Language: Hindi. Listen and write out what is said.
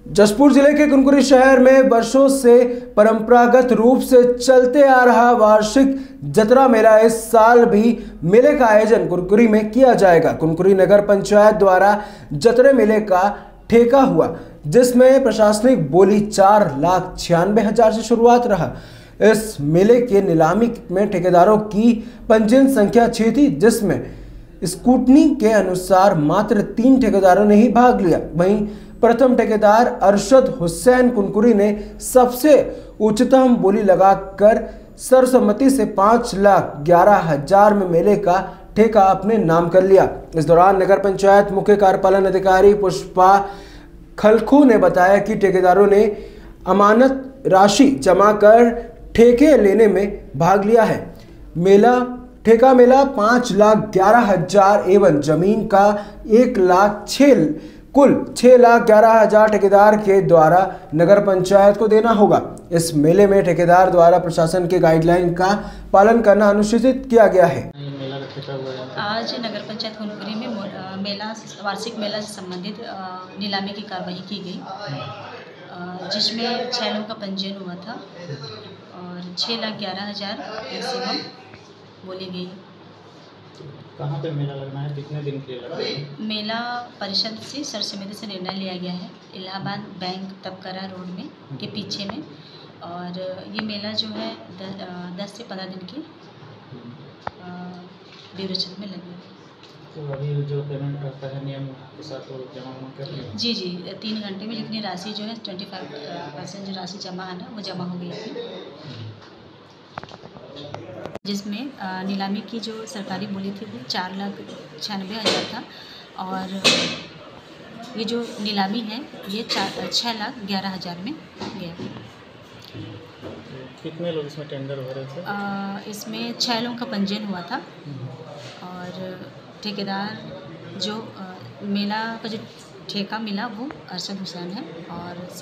जशपुर जिले के कुनकुरी शहर में वर्षों से परंपरागत रूप से चलते आ रहा वार्षिक जतरा मेला इस साल भी मेले का आयोजन कुनकुरी में किया जाएगा। कुनकुरी नगर पंचायत द्वारा जतरे मेले का ठेका हुआ, जिसमें प्रशासनिक बोली 4,96,000 से शुरुआत रहा। इस मेले के नीलामी में ठेकेदारों की पंजीयन संख्या 6 थी, जिसमें स्कूटनी के अनुसार मात्र 3 ठेकेदारों ने ही भाग लिया। वहीं प्रथम ठेकेदार अरशद हुसैन कुनकुरी ने सबसे उच्चतम बोली लगाकर सर्वसम्मति से 5,11,000 में मेले का ठेका अपने नाम कर लिया। इस दौरान नगर पंचायत मुख्य कार्यपालन अधिकारी पुष्पा खलखू ने बताया कि ठेकेदारों ने अमानत राशि जमा कर ठेके लेने में भाग लिया है। ठेका मेला 5,11,000 एवं जमीन का 1,06,000 कुल 6,11,000 ठेकेदार के द्वारा नगर पंचायत को देना होगा। इस मेले में ठेकेदार द्वारा प्रशासन के गाइडलाइन का पालन करना अनुसूचित किया गया है। आज नगर पंचायत कुनकुरी में वार्षिक मेला से संबंधित नीलामी की कार्रवाई की गई, जिसमें 6 लोगों का पंजीयन हुआ था और 6,11,000 मैक्सिमम बोली गई। कहाँ पे मेला लगना है, कितने दिन के लिए लगना है? मेला परिषद से सर्वसम्मति से निर्णय लिया गया है, इलाहाबाद बैंक तबकरा रोड में के पीछे में। और ये मेला जो है 10 से 15 दिन की ड्यूरेशन में लगेगा। तो अभी जो पेमेंट करता है नियम के साथ वो जमा कर लिया? जी 3 घंटे में जितनी राशि जो है 25% जो राशि जमा है ना, वो जमा हो गई थी, जिसमें नीलामी की जो सरकारी बोली थी वो 4,96,000 था और ये जो नीलामी है ये 6,11,000 में गया। कितने लोग इसमें टेंडर हो रहे थे? इसमें 6 लोगों का पंजीयन हुआ था और ठेकेदार जो मेला का जो ठेका मिला वो अरशद हुसैन है और